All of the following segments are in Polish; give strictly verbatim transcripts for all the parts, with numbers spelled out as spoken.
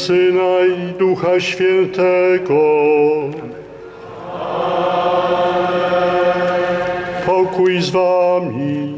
Syna i Ducha Świętego. Pokój z wami.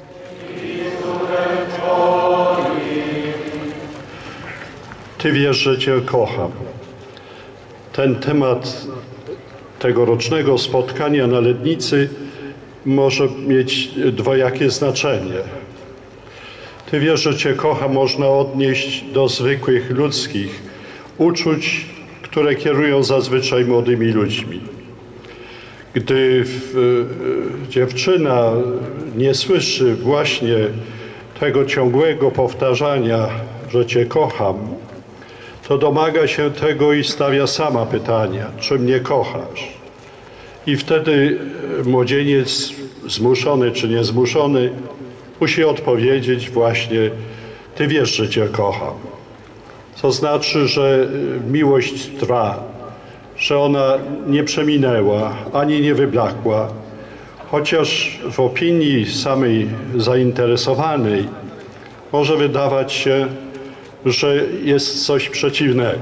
Ty wiesz, że Cię kocham. Ten temat tegorocznego spotkania na Lednicy może mieć dwojakie znaczenie. Ty wiesz, że Cię kocham można odnieść do zwykłych ludzkich uczuć, które kierują zazwyczaj młodymi ludźmi. Gdy w, y, dziewczyna nie słyszy właśnie tego ciągłego powtarzania, że Cię kocham, to domaga się tego i stawia sama pytania, czy mnie kochasz? I wtedy młodzieniec, zmuszony czy niezmuszony, musi odpowiedzieć właśnie, Ty wiesz, że Cię kocham. To znaczy, że miłość trwa, że ona nie przeminęła, ani nie wyblakła, chociaż w opinii samej zainteresowanej może wydawać się, że jest coś przeciwnego.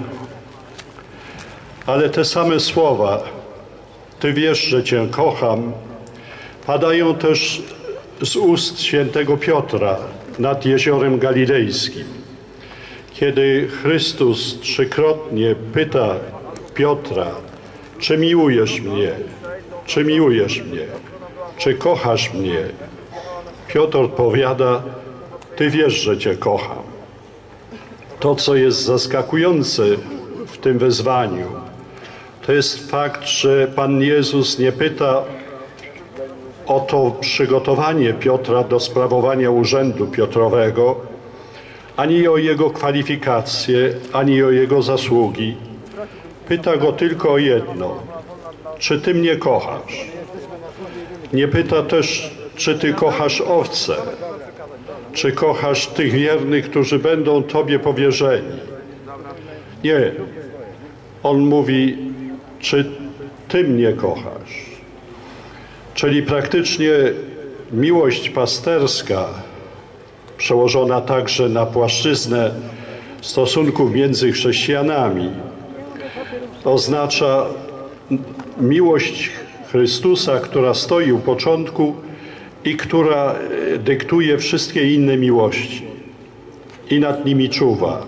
Ale te same słowa, Ty wiesz, że Cię kocham, padają też z ust świętego Piotra nad Jeziorem Galilejskim. Kiedy Chrystus trzykrotnie pyta Piotra, czy miłujesz mnie, czy miłujesz mnie, czy kochasz mnie, Piotr odpowiada, Ty wiesz, że Cię kocham. To, co jest zaskakujące w tym wezwaniu, to jest fakt, że Pan Jezus nie pyta o to przygotowanie Piotra do sprawowania urzędu Piotrowego, ani o jego kwalifikacje, ani o jego zasługi. Pyta go tylko o jedno. Czy Ty mnie kochasz? Nie pyta też, czy Ty kochasz owce? Czy kochasz tych wiernych, którzy będą Tobie powierzeni? Nie. On mówi, czy Ty mnie kochasz? Czyli praktycznie miłość pasterska, przełożona także na płaszczyznę stosunków między chrześcijanami, oznacza miłość Chrystusa, która stoi u początku i która dyktuje wszystkie inne miłości i nad nimi czuwa.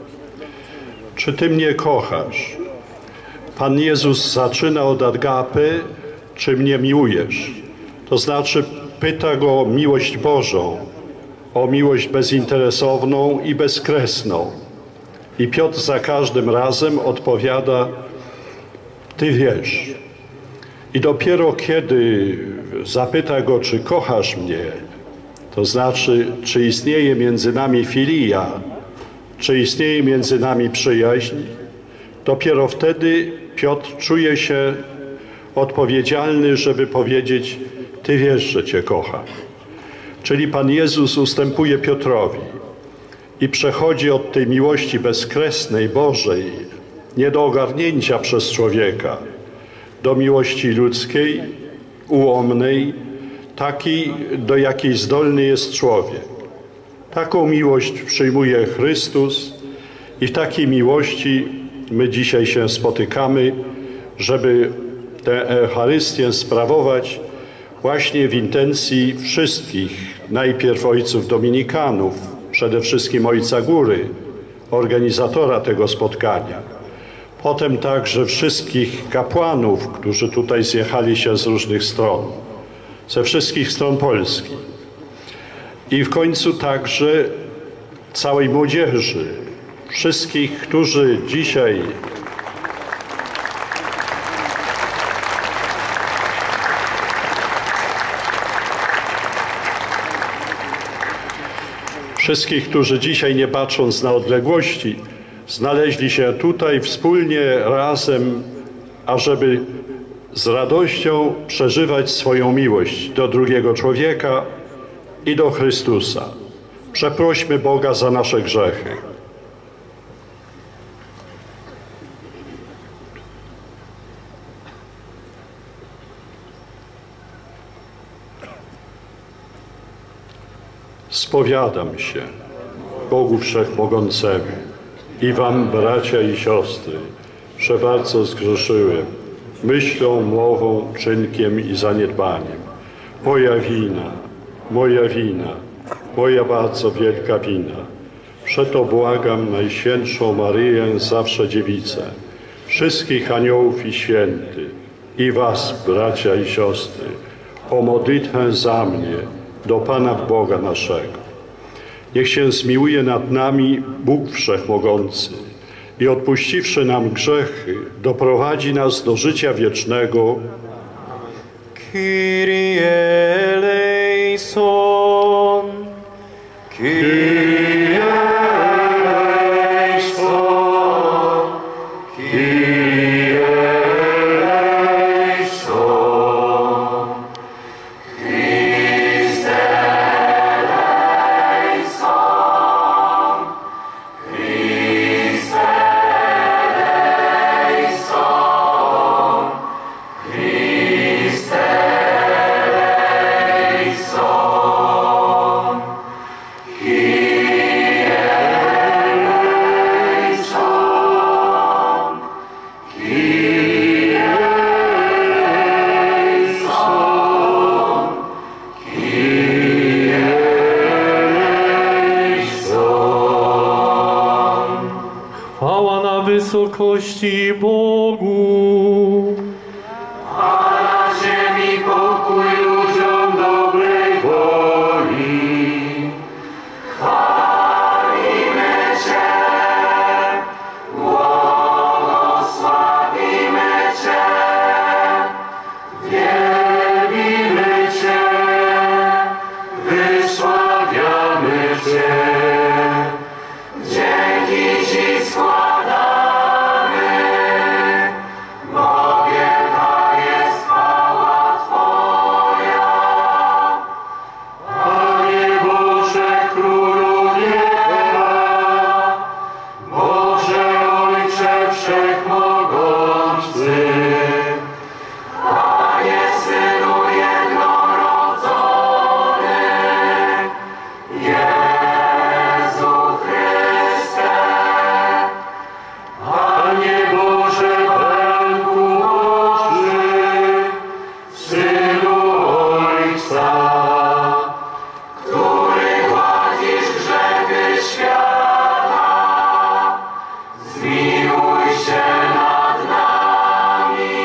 Czy Ty mnie kochasz? Pan Jezus zaczyna od agapy, czy mnie miłujesz? To znaczy pyta go o miłość Bożą, o miłość bezinteresowną i bezkresną. I Piotr za każdym razem odpowiada, Ty wiesz. I dopiero kiedy zapyta go, czy kochasz mnie, to znaczy, czy istnieje między nami filia, czy istnieje między nami przyjaźń, dopiero wtedy Piotr czuje się odpowiedzialny, żeby powiedzieć, Ty wiesz, że Cię kocham. Czyli Pan Jezus ustępuje Piotrowi i przechodzi od tej miłości bezkresnej, Bożej, nie do ogarnięcia przez człowieka, do miłości ludzkiej, ułomnej, takiej, do jakiej zdolny jest człowiek. Taką miłość przyjmuje Chrystus i w takiej miłości my dzisiaj się spotykamy, żeby tę Eucharystię sprawować właśnie w intencji wszystkich, najpierw ojców dominikanów, przede wszystkim ojca Góry, organizatora tego spotkania, potem także wszystkich kapłanów, którzy tutaj zjechali się z różnych stron, ze wszystkich stron Polski i w końcu także całej młodzieży, wszystkich, którzy dzisiaj wszystkich, którzy dzisiaj, nie patrząc na odległości, znaleźli się tutaj wspólnie, razem, ażeby z radością przeżywać swoją miłość do drugiego człowieka i do Chrystusa. Przeprośmy Boga za nasze grzechy. Spowiadam się Bogu Wszechmogącemu I wam, bracia i siostry, że bardzo zgrzeszyłem myślą, mową, czynkiem i zaniedbaniem. Moja wina, moja wina, moja bardzo wielka wina. Przeto błagam Najświętszą Maryję, zawsze Dziewicę, wszystkich aniołów i świętych i was, bracia i siostry, o modlitwę za mnie do Pana Boga naszego. Niech się zmiłuje nad nami Bóg Wszechmogący i odpuściwszy nam grzechy, doprowadzi nas do życia wiecznego. Kyrie eleison. Kyrie eleison. Kyrie eleison. Christe eleison. Christe eleison. Christe eleison. Kyrie eleison. Kyrie eleison. Kyrie eleison. Chwała na wysokości Bogu, a na ziemi pokój ludziom dobrej woli. Chwalimy Cię, błogosławimy Cię, wielbimy Cię, wysławiamy Cię. Dzięki Ci składamy, bo wielka jest chwała Twoja. Panie Boże, Królu nieba, Boże Ojcze Wszechmogący, Panie Synu jednorodzony, Jezu Chryste, Panie Boże, Baranku Boży, Synu Ojca, który gładzisz grzechy świata, zmiłuj się nad nami.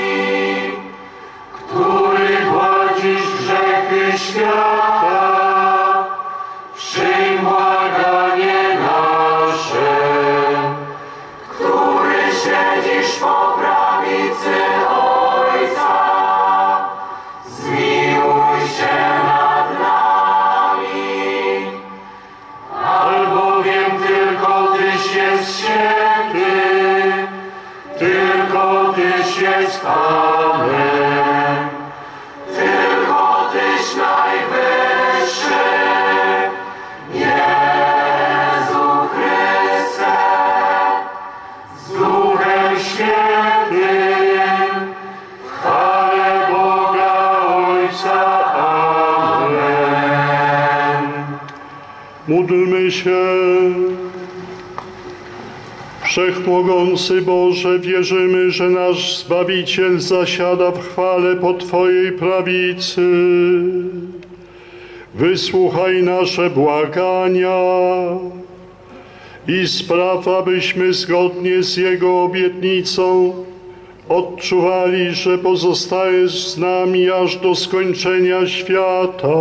Który gładzisz grzechy świata, przyjm błaganie nasze. Który siedzisz po prawicy Ojca, zmiłuj się nad nami. Albowiem tylko Tyś jest święty, tylko Tyś jest Panem, tylko Tyś najwyższy, Jezu Chryste, z Duchem Świętym, w chwale Boga Ojca. Amen. Módlmy się. Wszechmogący Boże, wierzymy, że nasz Zbawiciel zasiada w chwale po Twojej prawicy. Wysłuchaj nasze błagania i spraw, abyśmy zgodnie z Jego obietnicą odczuwali, że pozostajesz z nami aż do skończenia świata.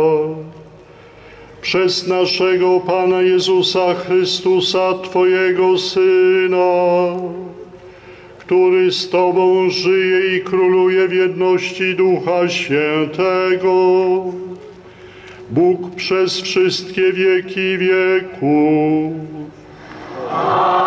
Przez naszego Pana Jezusa Chrystusa, Twojego Syna, który z Tobą żyje i króluje w jedności Ducha Świętego, Bóg przez wszystkie wieki wieków.